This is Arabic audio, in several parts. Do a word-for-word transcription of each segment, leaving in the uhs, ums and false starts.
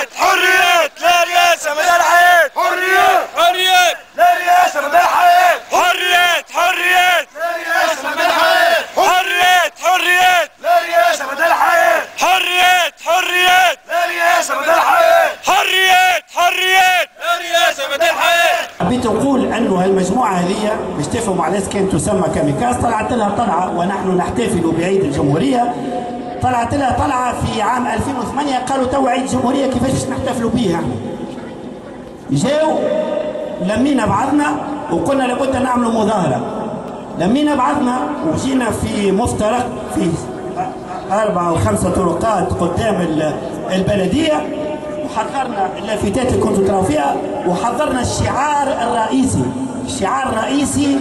حريات حريات لا رئاسة مدى الحياة. حريات حريات لا رئاسة مدى الحياة. حريات حريات لا رئاسة مدى الحياة. حريات حريات لا رئاسة مدى الحياة. حريات حريات لا رئاسة مدى الحياة. حريات حريات لا رئاسة مدى الحياة. حبيت نقول انه هالمجموعه هذه باش تفهموا مع ناس كانت تسمى كاميكاز طلعت لها طلعه ونحن نحتفل بعيد الجمهوريه. طلعت لها طلعه في عام ألفين وثمانية قالوا تو عيد الجمهوريه كيفاش باش نحتفلوا بيها. جاو لمينا بعضنا وقلنا لابد نعملوا مظاهره. لمينا بعضنا وجينا في مفترق في اربعه او خمسه طرقات قدام البلديه وحضرنا اللافتات اللي كنتوا تراو فيها وحضرنا الشعار الرئيسي. الشعار الرئيسي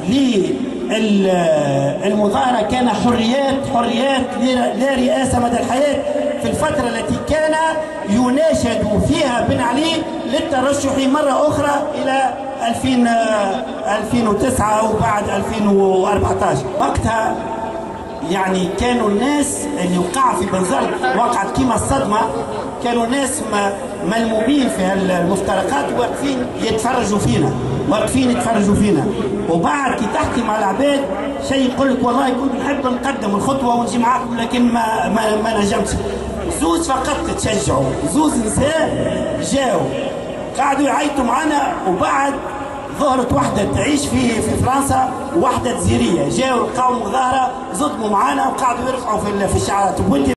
للمظاهره كان حريات حريات لا رئاسه مدى الحياه في الفتره التي كان يناشد فيها بن علي للترشح مره اخرى الى ألفين وتسعة وبعد ألفين وأربعة عشر. وقتها يعني كانوا الناس اللي وقع في بنزرت وقعت كيما الصدمه، كانوا الناس ملمومين في هالمفترقات واقفين يتفرجوا فينا واقفين يتفرجوا فينا. وبعد كي تحكي مع العباد شيء يقول لك والله كنت نحب نقدم الخطوه ونجي معاكم لكن ما ما, ما نجمتش. زوز فقط تشجعوا، زوز نساء جاوا قعدوا يعيطوا معنا وبعد ظهرت واحدة تعيش في في فرنسا وواحدة جزيرية جاوا لقاو مظاهرة صدموا معنا وقعدوا يرفعوا في في الشعارات.